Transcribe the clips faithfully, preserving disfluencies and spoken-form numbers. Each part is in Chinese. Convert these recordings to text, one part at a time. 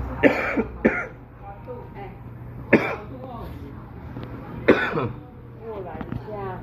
过来一下。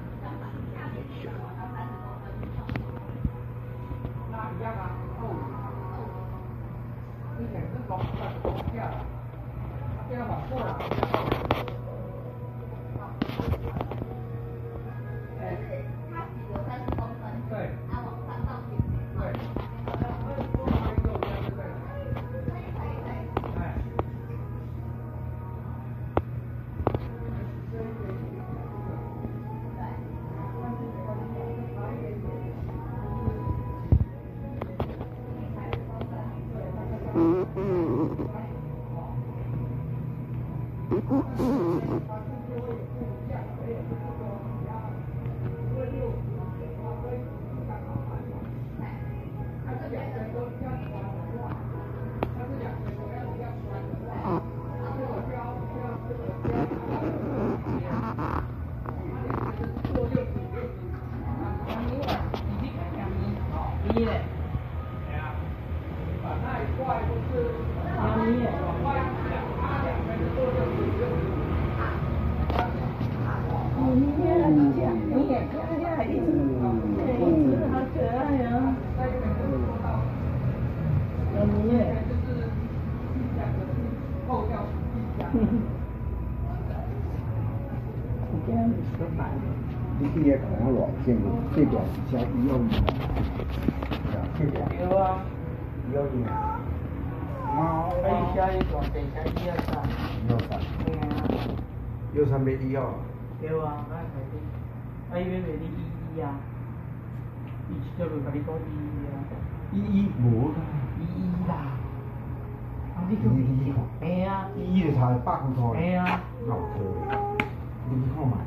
你今日讲我落先，这段是写医药院，这段对啊， 医药院。猫可以写一段，再写一二三。 一二三。 对啊。 一二三没医药。 对啊，那肯定。啊，因为没你医医啊，伊就会甲你讲医医啊。 医医无啦。 医医啦。啊，你医医吼。 嘿啊。 医医就差百块块。 嘿啊。 脑壳。你去看卖。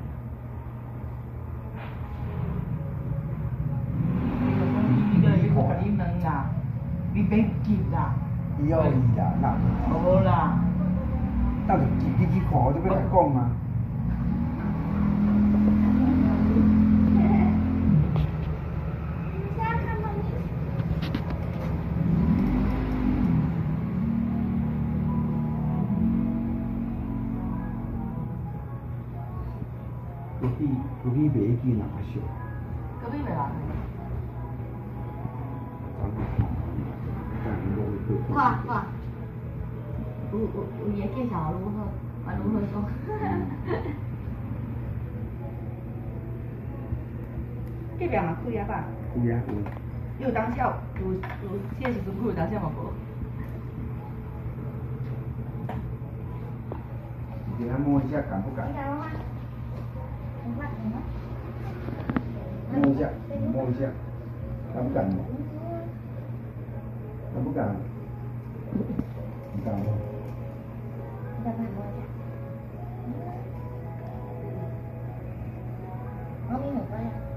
你能啦，你别急啦。 医药医啦，那。 好啦。 那就急你去看，我就要来讲啊。隔壁隔壁卖记哪个小？ 隔壁卖哪？ 哇哇，有有有伊个介绍如何？啊如何说？ 这边嘛开啊吧？ 有呀有。 有当笑，有有这时阵开，当笑嘛无。 你给他摸一下，敢不敢？摸一下，摸一下，敢不敢摸？敢不敢？你敢吗？ 再帮你摸一下。猫咪很乖呀。